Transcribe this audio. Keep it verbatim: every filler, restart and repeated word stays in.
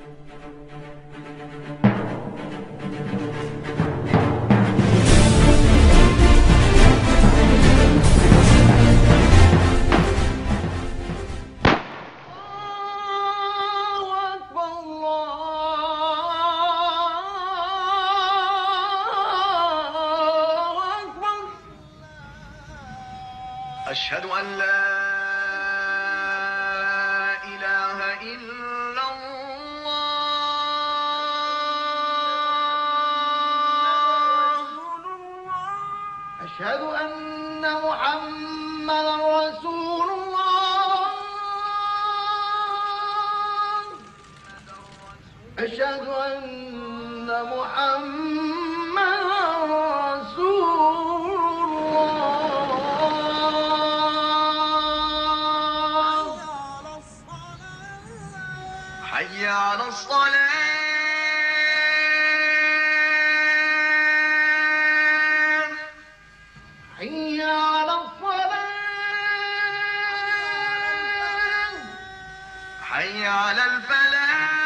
أشهد أن لا إله إلا الله. أشهد أن محمدا رسول الله. أشهد أن محمدا رسول حي على الصلاة. حي على الصلاة. حي على الفلاح.